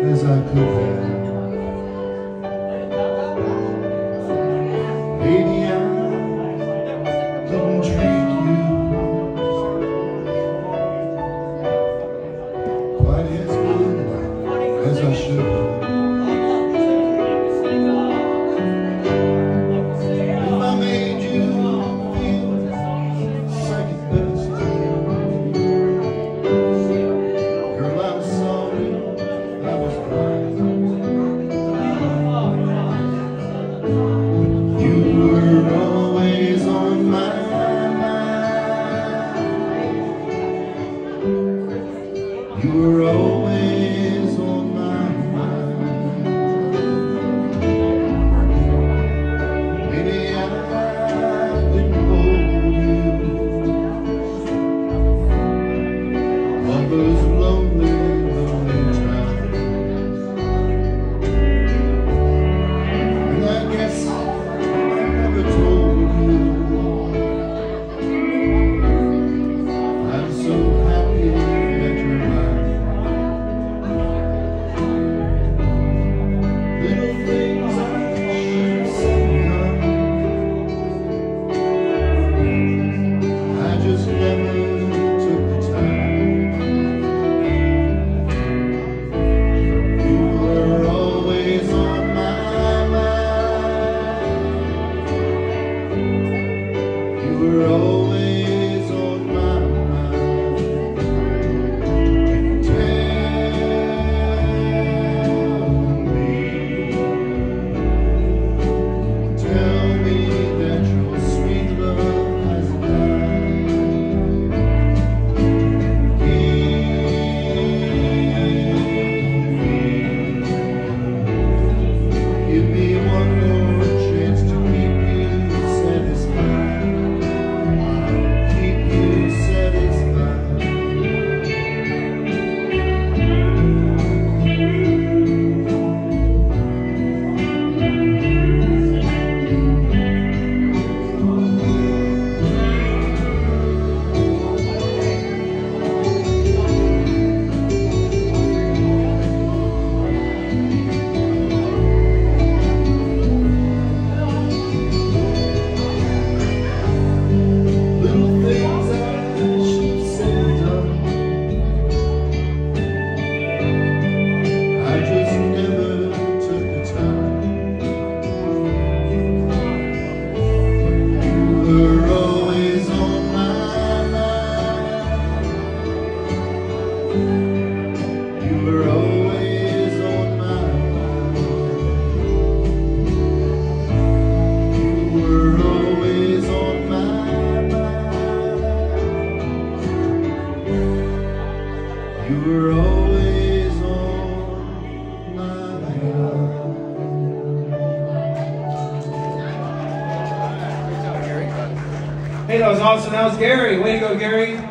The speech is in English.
as I could have. Maybe I didn't treat you quite as good as I should have. You were always on my mind. Maybe I didn't hold you. All those lonely times. And I guess I never told you I'm so happy. You're always on my mind. Tell me that your sweet love has died. Give me one more chance to keep you satisfied. You were always on my mind. Hey, that was awesome. That was Gary. Way to go, Gary.